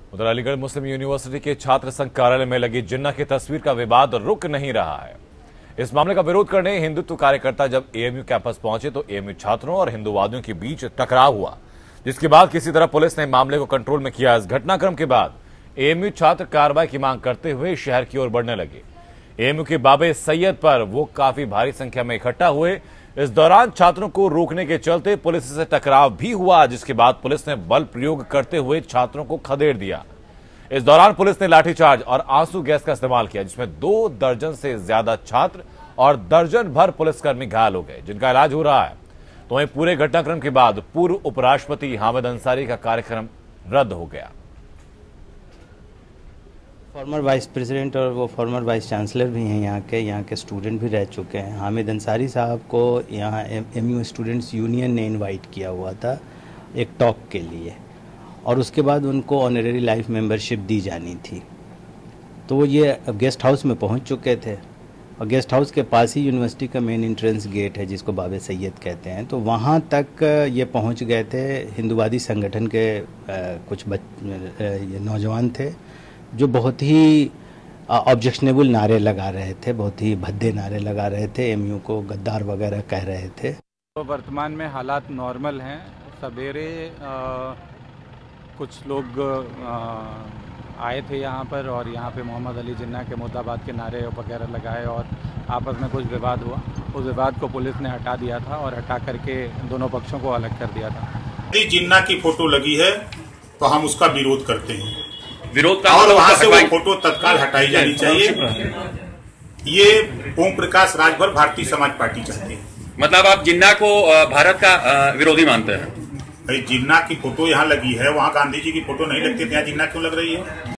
उधर अलीगढ़ मुस्लिम यूनिवर्सिटी के छात्र संघ कार्यालय में लगी जिन्ना की तस्वीर का विवाद रुक नहीं रहा है। इस मामले का विरोध करने हिंदुत्व कार्यकर्ता जब एएमयू कैंपस पहुंचे तो एएमयू छात्रों और हिंदूवादियों के बीच टकराव हुआ, जिसके बाद किसी तरह पुलिस ने मामले को कंट्रोल में किया। इस घटनाक्रम के बाद एएमयू छात्र कार्रवाई की मांग करते हुए शहर की ओर बढ़ने लगे। एएमयू के बाबे सैयद पर वो काफी भारी संख्या में इकट्ठा हुए। इस दौरान छात्रों को रोकने के चलते पुलिस से टकराव भी हुआ, जिसके बाद पुलिस ने बल प्रयोग करते हुए छात्रों को खदेड़ दिया। इस दौरान पुलिस ने लाठीचार्ज और आंसू गैस का इस्तेमाल किया, जिसमें 2 दर्जन से ज्यादा छात्र और दर्जन भर पुलिसकर्मी घायल हो गए, जिनका इलाज हो रहा है। तो वहीं पूरे घटनाक्रम के बाद पूर्व उपराष्ट्रपति हामिद अंसारी का कार्यक्रम रद्द हो गया। फॉर्मर वाइस प्रेसिडेंट और वो फॉर्मर वाइस चांसलर भी हैं, यहाँ के स्टूडेंट भी रह चुके हैं। हामिद अंसारी साहब को यहाँ एमयू स्टूडेंट्स यूनियन ने इनवाइट किया हुआ था एक टॉक के लिए, और उसके बाद उनको ऑनरेरी लाइफ मेंबरशिप दी जानी थी। तो वो ये गेस्ट हाउस में पहुँच चुके थे, और गेस्ट हाउस के पास ही यूनिवर्सिटी का मेन एंट्रेंस गेट है, जिसको बाबे सैयद कहते हैं। तो वहाँ तक ये पहुँच गए थे। हिंदूवादी संगठन के कुछ ये नौजवान थे जो बहुत ही ऑब्जेक्शनेबल नारे लगा रहे थे, बहुत ही भद्दे नारे लगा रहे थे, एमयू को गद्दार वगैरह कह रहे थे। तो वर्तमान में हालात नॉर्मल हैं। सवेरे कुछ लोग आए थे यहाँ पर, और यहाँ पे मोहम्मद अली जिन्ना के मुर्दाबाद के नारे वगैरह लगाए, और आपस में कुछ विवाद हुआ। उस विवाद को पुलिस ने हटा दिया था, और हटा करके दोनों पक्षों को अलग कर दिया था। यदि जिन्ना की फोटो लगी है तो हम उसका विरोध करते हैं। विरोध का और वहां से वो फोटो तत्काल हटाई जानी चाहिए। ये ओम प्रकाश राजभर भारतीय समाज पार्टी चाहते हैं। मतलब आप जिन्ना को भारत का विरोधी मानते हैं? भाई जिन्ना की फोटो यहाँ लगी है, वहाँ गांधी जी की फोटो नहीं लगती थी, यहाँ जिन्ना क्यों लग रही है?